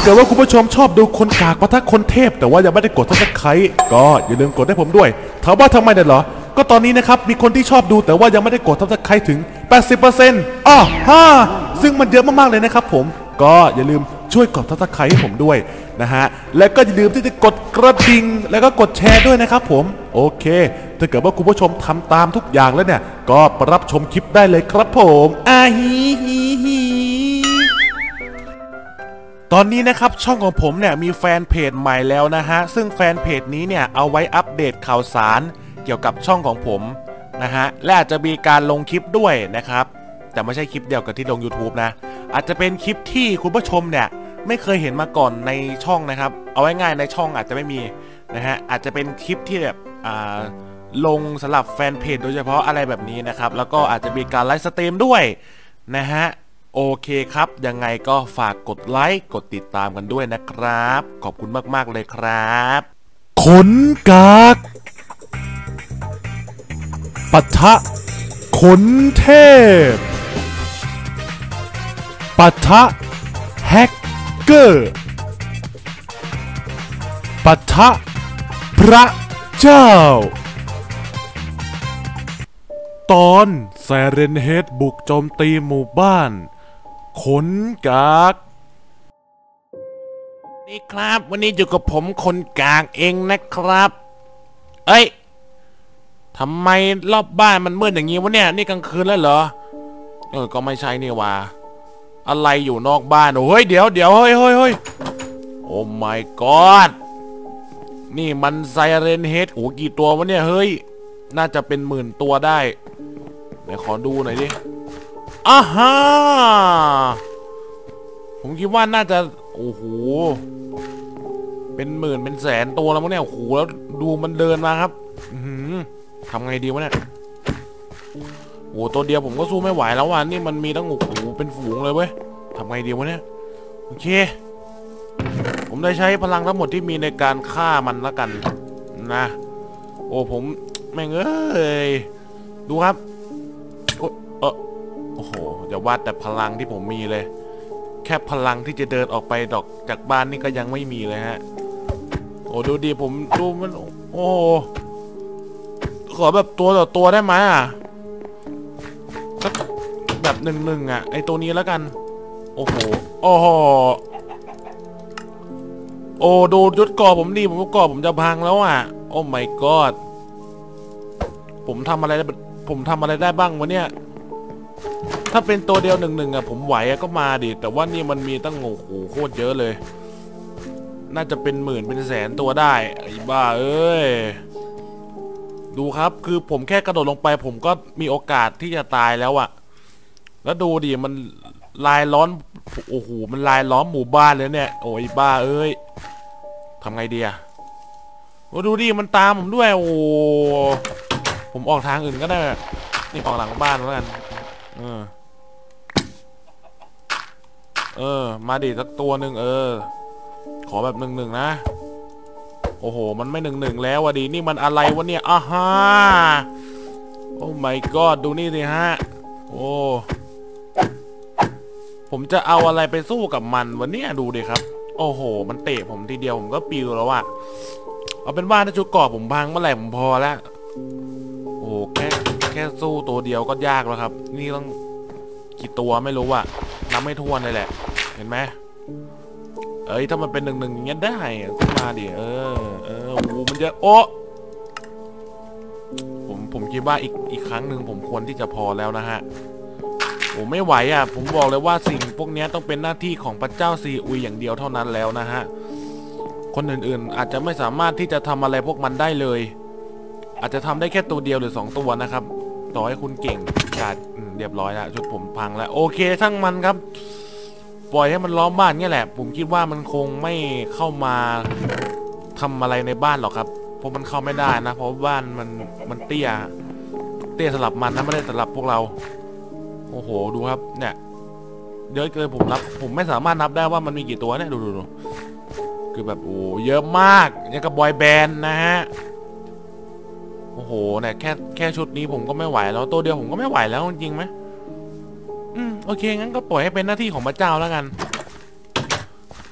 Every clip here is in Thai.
าเกิดว่าคุณผู้ชมชอบดูคนกากปะทะคนเทพแต่ว่ายังไม่ได้กดซับสไครต์ก็อย่าลืมกดให้ผมด้วยถามว่าทำไมเนี่ยเหรอก็ตอนนี้นะครับมีคนที่ชอบดูแต่ว่ายังไม่ได้กดซับสไครต์ถึง 80% อ้อฮ่าซึ่งมันเยอะมากๆเลยนะครับผมก็อย่าลืมช่วยกดซับสไครต์ให้ผมด้วยนะฮะและก็อย่าลืมที่จะกดกระดิ่งแล้วก็กดแชร์ด้วยนะครับผมโอเคถ้าเกิดว่าคุณผู้ชมทำตามทุกอย่างแล้วเนี่ยก็รับชมคลิปได้เลยครับผมตอนนี้นะครับช่องของผมเนี่ยมีแฟนเพจใหม่แล้วนะฮะซึ่งแฟนเพจนี้เนี่ยเอาไว้อัปเดตข่าวสารเกี่ยวกับช่องของผมนะฮะและอาจจะมีการลงคลิปด้วยนะครับแต่ไม่ใช่คลิปเดียวกับที่ลง YouTube นะอาจจะเป็นคลิปที่คุณผู้ชมเนี่ยไม่เคยเห็นมาก่อนในช่องนะครับเอาไว้ง่ายในช่องอาจจะไม่มีนะฮะอาจจะเป็นคลิปที่แบบลงสำหรับแฟนเพจโดยเฉพาะอะไรแบบนี้นะครับแล้วก็อาจจะมีการไลฟ์สตรีมด้วยนะฮะโอเคครับยังไงก็ฝากกดไลค์กดติดตามกันด้วยนะครับขอบคุณมากๆเลยครับขนกากปะทะขนเทพปะทะแฮกเกอร์ปะทะพระเจ้าตอนไซเรนเฮดบุกโจมตีหมู่บ้านขนกากนี่ครับวันนี้อยู่กับผมคนกากเองนะครับเอ้ยทำไมรอบบ้านมันมืดอย่างงี้วะเนี่ยนี่กลางคืนแล้วเหรอก็ไม่ใช่นี่ว่าอะไรอยู่นอกบ้านเฮ้ยเดี๋ยวเฮ้ยโอ้ my god นี่มันไซเรนเฮดโอ้กี่ตัววะเนี่ยเฮ้ยน่าจะเป็นหมื่นตัวได้ไหนขอดูหน่อยดิอ้าฮะผมคิดว่าน่าจะโอ้โหเป็นหมื่นเป็นแสนตัวแล้วมั้งเนี่ยโอ้โหแล้วดูมันเดินมาครับทำไงดีวะเนี่ยโอ้ตัวเดียวผมก็สู้ไม่ไหวแล้วว่ะนี่มันมีตั้งโอ้โหเป็นฝูงเลยเว้ยทำไงดีวะเนี่ยโอเคผมได้ใช้พลังทั้งหมดที่มีในการฆ่ามันแล้วกันนะโอ้ผมแม่งเอ้ยดูครับโอ้โหอย่าว่าแต่พลังที่ผมมีเลยแค่พลังที่จะเดินออกไปดอกจากบ้านนี่ก็ยังไม่มีเลยฮะโอ้ดูดิผมดูมันโอ้ขอแบบตัวต่อตัวได้ไหมสักแบบหนึ่งไอตัวนี้แล้วกันโอ้โหโอ้โหโอ้ดูยศก่อผมดิผมก่อผมจะพังแล้วโอ้ my god ผมทำอะไรได้บ้างวะเนี่ยถ้าเป็นตัวเดียวหนึ่งผมไหวก็มาดิแต่ว่านี่มันมีตั้งโอ้โหโคตรเยอะเลยน่าจะเป็นหมื่นเป็นแสนตัวได้ไอ้บ้าเอ้ยดูครับคือผมแค่กระโดดลงไปผมก็มีโอกาสที่จะตายแล้วแล้วดูดิมันลายล้อมโอ้โหมันลายล้อมหมู่บ้านเลยเนี่ยโอ้ยบ้าเอ้ยทำไงดีดูดิมันตามผมด้วยโอ้ผมออกทางอื่นก็ได้นี่ออกหลังบ้านแล้วกันมาดิสักตัวหนึ่งขอแบบหนึ่งนะโอ้โหมันไม่หนึ่งแล้ววะดินี่มันอะไรวะเนี่ยฮะโอ้ my god ดูนี่สิฮะโอ้ผมจะเอาอะไรไปสู้กับมันวันนี้ดูดิครับโอ้โหมันเตะผมทีเดียวผมก็ปิวแล้วเอาเป็นว่าถ้าชุดเกราะผมพังเมื่อไหร่ผมพอแล้วโอ้แค่สู้ตัวเดียวก็ยากแล้วครับนี่ต้องกี่ตัวไม่รู้นับไม่ถ้วนเลยแหละเห็นไหมถ้ามันเป็นหนึ่งอย่างเงี้ยได้ขึ้นมาดิโอ้มันจะโอ้ผมคิดว่าอีกครั้งหนึ่งผมควรที่จะพอแล้วนะฮะโอ้ไม่ไหวผมบอกเลยว่าสิ่งพวกนี้ต้องเป็นหน้าที่ของพระเจ้าซีอุยอย่างเดียวเท่านั้นแล้วนะฮะคนอื่นๆอาจจะไม่สามารถที่จะทำอะไรพวกมันได้เลยอาจจะทำได้แค่ตัวเดียวหรือ2ตัวนะครับต่อให้คุณเก่งขาดเรียบร้อยแล้วชุดผมพังแล้วโอเคช่างมันครับปล่อยให้มันล้อมบ้านนี่แหละผมคิดว่ามันคงไม่เข้ามาทำอะไรในบ้านหรอกครับเพราะมันเข้าไม่ได้นะเพราะบ้านมันเตี้ยสลับมันนะไม่ได้สลับพวกเราโอ้โหดูครับเนี่ยเยอะเกินผมไม่สามารถนับได้ว่ามันมีกี่ตัวเนี่ยดูคือแบบโอ้เยอะมากอย่างกับบอยแบนด์นะฮะโอ้โหเนี่ยแค่ชุดนี้ผมก็ไม่ไหวแล้วตัวเดียวผมก็ไม่ไหวแล้วจริงไหมโอเคงั้นก็ปล่อยให้เป็นหน้าที่ของพระเจ้าแล้วกันค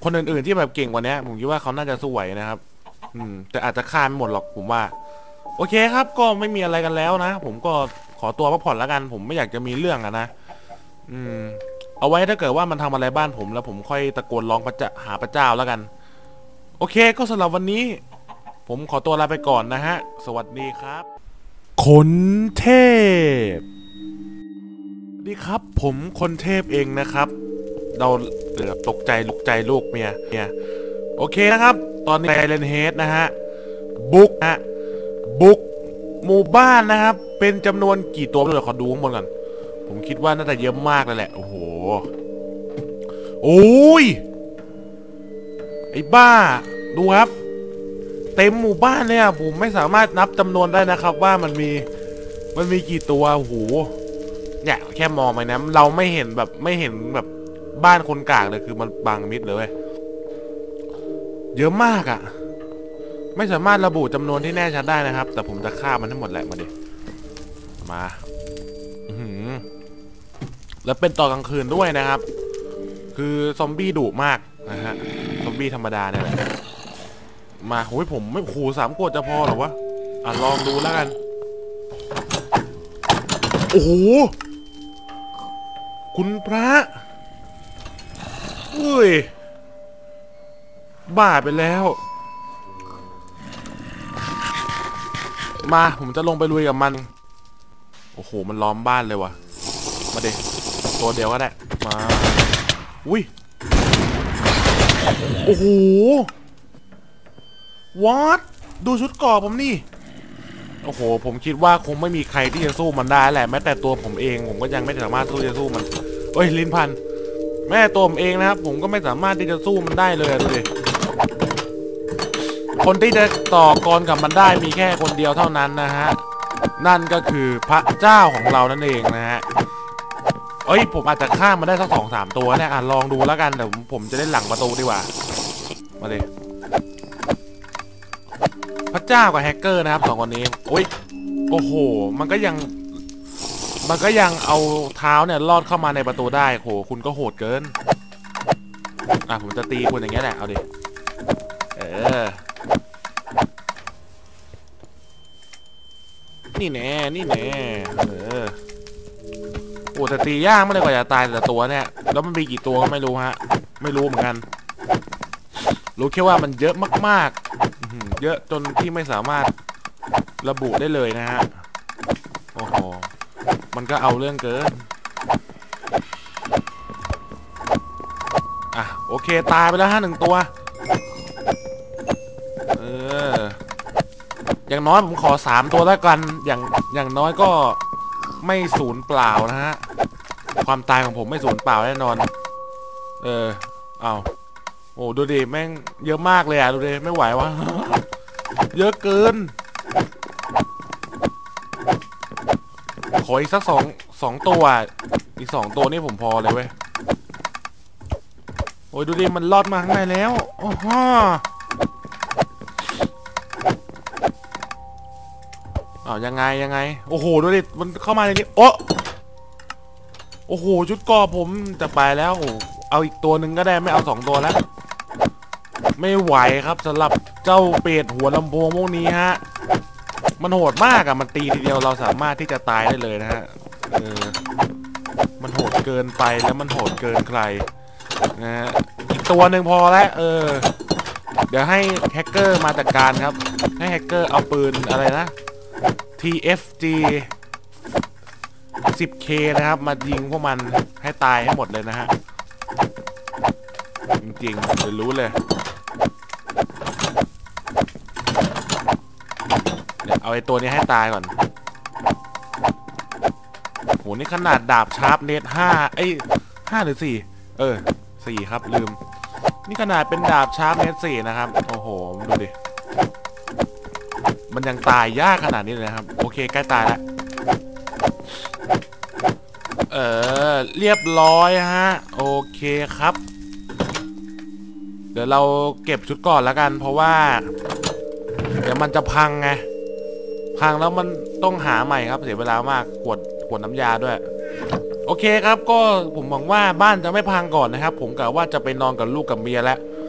คนอื่นๆที่แบบเก่งกว่านี้ผมคิดว่าเขาน่าจะสู้ไหวนะครับแต่อาจจะฆ่าไม่หมดหรอกผมว่าโอเคครับก็ไม่มีอะไรกันแล้วนะผมก็ขอตัวพักผ่อนแล้วกันผมไม่อยากจะมีเรื่องอะนะเอาไว้ถ้าเกิดว่ามันทำอะไรบ้านผมแล้วผมค่อยตะโกนร้องหาพระเจ้าแล้วกันโอเคก็สำหรับวันนี้ผมขอตัวลาไปก่อนนะฮะสวัสดีครับคนเทพสวัสดีครับผมคนเทพเองนะครับเราตกใจลุกใจลูกเมียโอเคนะครับตอนนี้ไซเลนเฮดนะฮะบุกหมู่บ้านนะครับเป็นจำนวนกี่ตัวเลยขอดูข้างบนก่อนผมคิดว่าน่าจะเยอะมากเลยแหละโอ้โหโอ้ยไอ้บ้าดูครับเต็มหมู่บ้านเนี่ยผมไม่สามารถนับจำนวนได้นะครับว่ามันมีกี่ตัวโอ้โหเนี่ยแค่มองไปนะเราไม่เห็นแบบบ้านคนกลางเลยคือมันบังมิดเลยเยอะมากอ่ะไม่สามารถระบุจำนวนที่แน่ชัดได้นะครับแต่ผมจะฆ่ามันทั้งหมดแหละมาดิมาแล้วเป็นตอนกลางคืนด้วยนะครับคือซอมบี้ดุมากนะฮะซอมบี้ธรรมดาเนี่ยแหละมาโอ้ยผมไม่โห3 ขวดจะพอหรอวะลองดูแล้วกันโอ้โหคุณพระเฮ้ยบ้าไปแล้วมาผมจะลงไปลุยกับมันโอ้โหมันล้อมบ้านเลยวะมาเด็ตัวเดียวก็ได้มาอุ้ยโอ้โหวัดดูชุดเกราะผมนี่โอ้โหผมคิดว่าคงไม่มีใครที่จะสู้มันได้แหละแม้แต่ตัวผมเองผมก็ยังไม่สามารถสู้มันเอ้ยลิ้นพันแม่ตัวผมเองนะครับผมก็ไม่สามารถที่จะสู้มันได้เลยดูดิคนที่จะต่อกรกับมันได้มีแค่คนเดียวเท่านั้นนะฮะนั่นก็คือพระเจ้าของเรานั่นเองนะฮะเอ้ยผมอาจจะฆ่ามันได้สัก2-3 ตัวเนี่ยลองดูแล้วกันเดี๋ยวผมจะได้หลังประตูดีกว่ามาเลยพระเจ้ากับแฮกเกอร์นะครับ2 คนนี้โอ้โหมันก็ยังเอาเท้าเนี่ยลอดเข้ามาในประตูได้โหคุณก็โหดเกินผมจะตีคุณอย่างเงี้ยแหละเอาดินี่แน่โอ้แต่ตียากไม่เลยกว่าจะตายแต่ตัวเนี่ยแล้วมันมีกี่ตัวก็ไม่รู้ฮะไม่รู้เหมือนกันรู้แค่ว่ามันเยอะมากๆเยอะจนที่ไม่สามารถระบุได้เลยนะฮะโอ้โหมันก็เอาเรื่องเกินโอเคตายไปแล้ว1 ตัวอย่างน้อยผมขอ3 ตัวแล้วกันอย่างน้อยก็ไม่สูญเปล่านะฮะความตายของผมไม่สูญเปล่าแน่นอนเอาโอ้ดูดิแม่งเยอะมากเลยดูดิไม่ไหววะ เยอะเกินขออีกสักสองตัวอีก2 ตัวนี่ผมพอเลยเว้ยโอ้ยดูดิมันลอดมาข้างในแล้วโอ้โหยังไงโอ้โหดูดิมันเข้ามาในนี้โอ้โหชุดเกราะผมจะไปแล้วเอาอีกตัวหนึ่งก็ได้ไม่เอา2 ตัวแล้วไม่ไหวครับสำหรับเจ้าเป็ดหัวลำโพงพวกนี้ฮะมันโหดมากมันตีทีเดียวเราสามารถที่จะตายได้เลยนะฮะมันโหดเกินไปแล้วมันโหดเกินใครนะฮะอีกตัวหนึ่งพอแล้วเดี๋ยวให้แฮกเกอร์มาจัดการครับให้แฮกเกอร์เอาปืนอะไรนะ TFG 10K นะครับมายิงพวกมันให้ตายให้หมดเลยนะฮะจริงๆเดี๋ยวรู้เลยเดี๋ยวเอาไอ้ตัวนี้ให้ตายก่อนโหนี่ขนาดดาบชาร์ปเนต5หรือ4 4ครับลืมนี่ขนาดเป็นดาบชาร์ปเนต4นะครับโอ้โหดูดิมันยังตายยากขนาดนี้เลยนะครับโอเคใกล้ตายแล้วเรียบร้อยฮะโอเคครับเดี๋ยวเราเก็บชุดก่อนแล้วกันเพราะว่าเดี๋ยวมันจะพังไงพังแล้วมันต้องหาใหม่ครับเสียเวลามากขวดน้ำยาด้วยโอเคครับก็ผมหวังว่าบ้านจะไม่พังก่อนนะครับผมกะว่าจะไปนอนกับลูกกับเมียแล้ว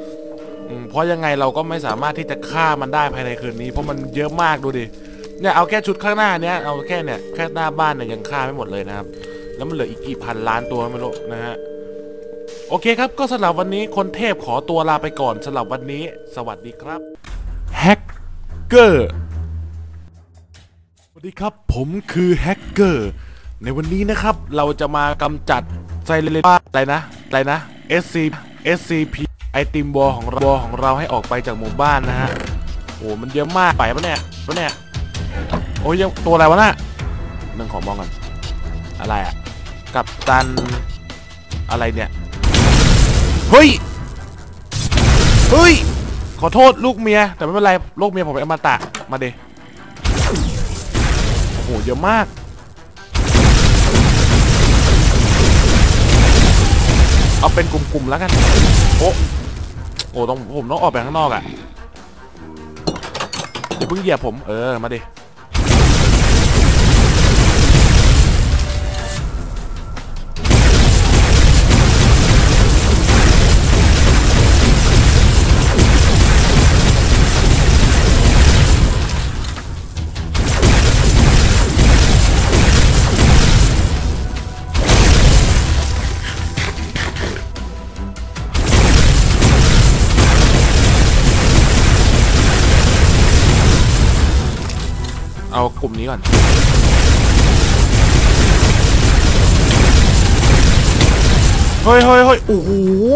เพราะยังไงเราก็ไม่สามารถที่จะฆ่ามันได้ภายในคืนนี้เพราะมันเยอะมากดูดิเนี่ยเอาแค่ชุดข้างหน้าเนี้ยเอาแค่เนี่ยแค่หน้าบ้านเนี่ยยังฆ่าไม่หมดเลยนะครับแล้วมันเหลืออีกกี่พันล้านตัวไม่รู้นะฮะโอเคครับก็สำหรับวันนี้คนเทพขอตัวลาไปก่อนสำหรับวันนี้สวัสดีครับแฮกเกอร์สวัสดีครับผมคือแฮกเกอร์ในวันนี้นะครับเราจะมากำจัดไซเลนอะไรนะ SCP ไอติมบอลของเราให้ออกไปจากหมู่บ้านนะฮะโอ้มันเยอะมากไปปะเนี่ยโอ้ยยังตัวอะไรวะน่ะหนึ่งขอมองก่อนอะไรอ่ะกัปตันอะไรเนี่ยเฮ้ยขอโทษลูกเมียแต่ไม่เป็นไรลูกเมียผมเป็นอมตะมาดิโอ้โหเยอะมากเอาเป็นกลุ่มๆแล้วกันโอ้ผมต้องออกไปข้างนอกอ่ะอย่าเพิ่งเหยียบผมมาดิเอากลุ่มนี้ก่อนเฮ้ยโอ้โห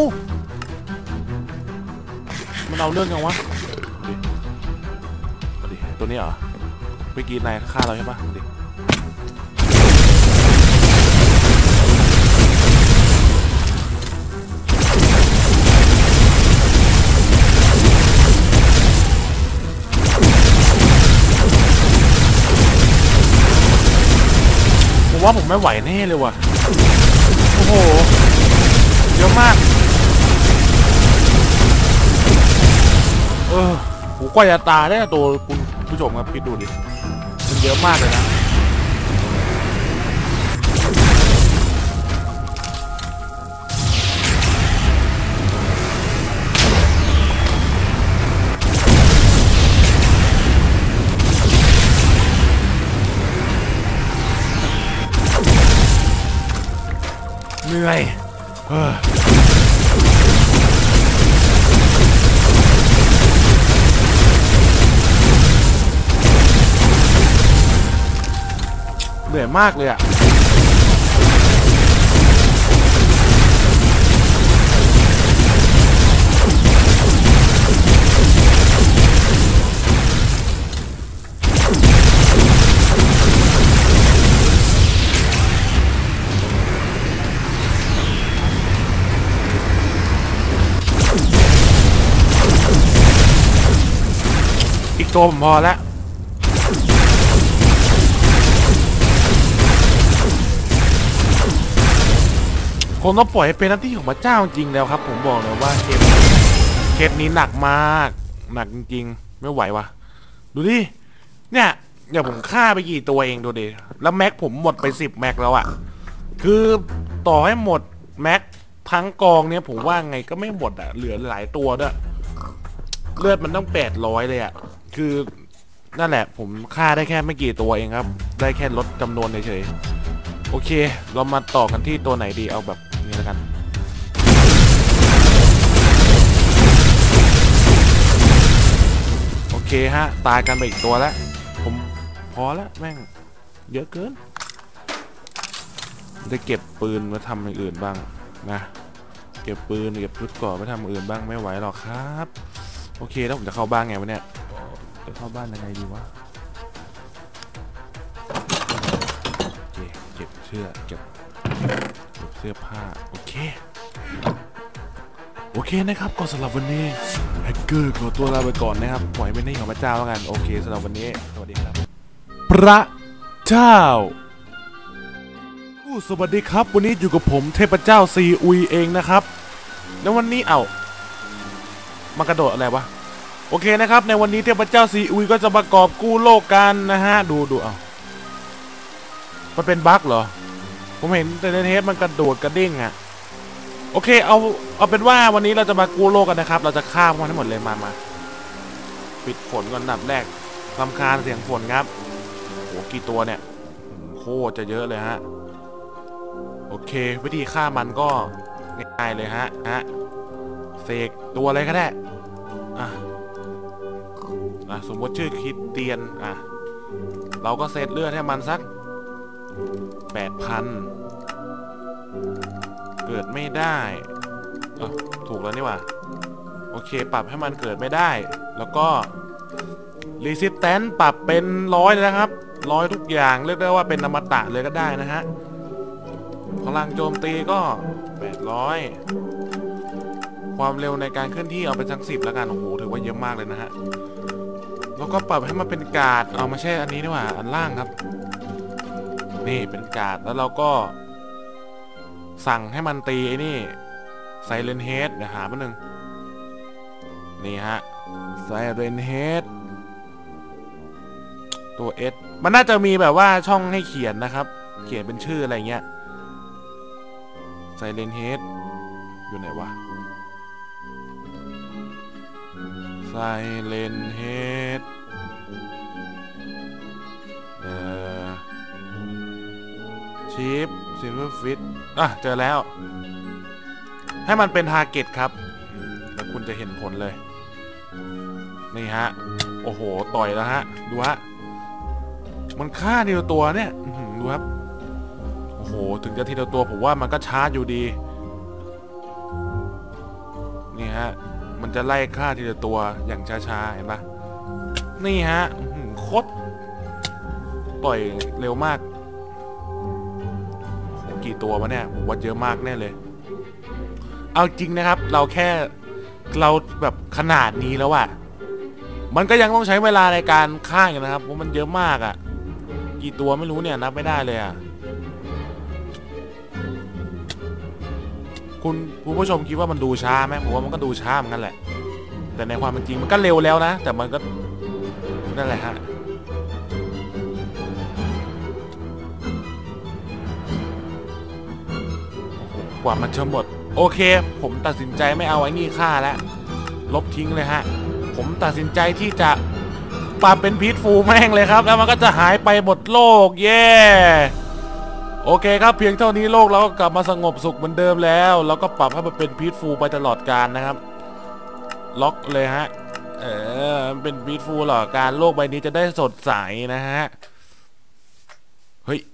มันเอาเรื่องยังวะมาดิตัวนี้เหรอเมื่อกี้นายฆ่าเราใช่ปะมาดิว่าผมไม่ไหวแน่เลยว่ะโอ้โหเยอะมากหูกว่าจะตายได้ตัวคุณผู้ชมครับคิดดูดิมันเยอะมากเลยนะเหนื่อยเหนื่อยมากเลยอ่ะตัวผมพอแล้วคงต้องปล่อยให้เป็นหน้าที่ของพระเจ้าจริงแล้วครับผมบอกเลยว่าเคสนี้หนักมากหนักจริงๆไม่ไหววะดูดิเนี่ยผมฆ่าไปกี่ตัวเองดูดิแล้วแม็กผมหมดไป10แม็กแล้วอะคือต่อให้หมดแม็กทั้งกองเนี่ยผมว่าไงก็ไม่หมดอะเหลือหลายตัวด้วยเลือดมันต้อง800เลยอะคือนั่นแหละผมฆ่าได้แค่ไม่กี่ตัวเองครับได้แค่ลดจำนวนเฉยๆโอเคเรามาต่อกันที่ตัวไหนดีเอาแบบนี้แล้วกันโอเคฮะตายกันไปอีกตัวแล้วผมพอแล้วแม่งเยอะเกินได้เก็บปืนมาทำอย่างอื่นบ้างนะเก็บปืนเก็บชุดก่อไปทำอื่นบ้างไม่ไหวหรอกครับโอเคแล้วผมจะเข้าบ้านไงวะเนี่ยจะเข้าบ้านยังไงดีวะโอเคเก็บเสื้อผ้าโอเคนะครับก็สำหรับวันนี้แฮกเกอร์ขอตัวลาไปก่อนนะครับปล่อยเป็นหน้าที่ของพระเจ้าแล้วกันโอเคสำหรับวันนี้สวัสดีครับพระเจ้าสวัสดีครับวันนี้อยู่กับผมเทพเจ้าซีอุยเองนะครับแล้ววันนี้มากระโดดอะไรวะโอเคนะครับในวันนี้เทพเจ้าซีอุยก็จะประกอบกู้โลกกันนะฮะดูมันเป็นบั๊กเหรอผมเห็นแต่ในเทปมันกระโดดกระดิ่งอะโอเคเอาเป็นว่าวันนี้เราจะมากู้โลกกันนะครับเราจะฆ่ามันให้หมดเลยมาปิดฝนก่อนอันดับแรกรำคาญเสียงฝนครับโหกี่ตัวเนี่ยโคตรจะเยอะเลยฮะโอเควิธีฆ่ามันก็ง่ายเลยฮะเสกตัวอะไรก็ได้สมมติชื่อคริสเตียนเราก็เซตเลือดให้มันสัก 8,000 เกิดไม่ได้ถูกแล้วนี่หว่าโอเคปรับให้มันเกิดไม่ได้แล้วก็ Resistance ปรับเป็น100เลยนะครับ100ทุกอย่างเรียกได้ว่าเป็นอมตะเลยก็ได้นะฮะพลังโจมตีก็800ความเร็วในการเคลื่อนที่เอาเป็นสัก10แล้วกันโอ้โหถือว่าเยอะมากเลยนะฮะแล้วก็ปรับให้มันเป็นการ์ดเอาไม่ใช่อันนี้นี่หว่าอันล่างครับนี่เป็นการ์ดแล้วเราก็สั่งให้มันตีไอ้นี่ Silent Head เดี๋ยวหาแป๊บนึงนี่ฮะ Silent Head ตัว S มันน่าจะมีแบบว่าช่องให้เขียนนะครับเขียนเป็นชื่ออะไรเงี้ย Silent Head อยู่ไหนวะ Silent Head Chief Silverfish เจอแล้วให้มันเป็นทาร์เก็ตครับแล้วคุณจะเห็นผลเลยนี่ฮะโอ้โหต่อยแล้วฮะดูฮะมันฆ่าทีละตัวเนี่ยดูครับโอ้โหถึงจะทีละตัวผมว่ามันก็ช้าอยู่ดีนี่ฮะมันจะไล่ฆ่าทีละตัวอย่างช้าๆเห็นปะนี่ฮะโคตรต่อยเร็วมากกี่ตัววะเนี่ยผมว่าเยอะมากแน่เลยเอาจริงนะครับเราแบบขนาดนี้แล้วอะมันก็ยังต้องใช้เวลาในการฆ่าอยู่นะครับเพราะมันเยอะมากอะกี่ตัวไม่รู้เนี่ยนับไม่ได้เลยอะคุณผู้ชมคิดว่ามันดูช้าไหมผมว่ามันก็ดูช้าเหมือนกันแหละแต่ในความเป็นจริงมันก็เร็วแล้วนะแต่มันก็นั่นแหละฮะกว่ามันจะหมดโอเคผมตัดสินใจไม่เอาไอ้นี่ฆ่าแล้วลบทิ้งเลยฮะผมตัดสินใจที่จะปรับเป็นพีทฟูลแม่งเลยครับแล้วมันก็จะหายไปหมดโลกเย้โอเคครับเพียงเท่านี้โลกเราก็กลับมาสงบสุขเหมือนเดิมแล้วแล้วก็ปรับให้มันเป็นพีทฟูลไปตลอดกาลนะครับล็อกเลยฮะมันเป็นพีทฟูลตลอดกาลโลกใบนี้จะได้สดใสนะฮะเฮ้ย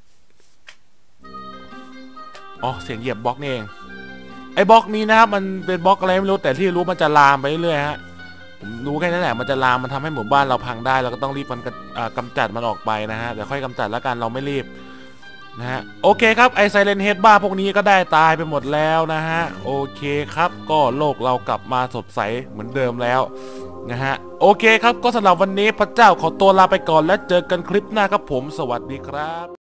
เสียงเหยียบบล็อกนี่เองไอ้บล็อกนี้นะครับมันเป็นบล็อกอะไรไม่รู้แต่ที่รู้มันจะลามไปเรื่อยๆฮะผมรู้แค่นั้นแหละมันจะลามมันทำให้หมู่บ้านเราพังได้เราก็ต้องรีบกำจัดมันออกไปนะฮะเดี๋ยวค่อยกำจัดแล้วกันเราไม่รีบนะฮะโอเคครับไอไซเลนเฮดบ้าพวกนี้ก็ได้ตายไปหมดแล้วนะฮะโอเคครับก็โลกเรากลับมาสดใสเหมือนเดิมแล้วนะฮะโอเคครับก็สำหรับวันนี้พระเจ้าขอตัวลาไปก่อนและเจอกันคลิปหน้าครับผมสวัสดีครับ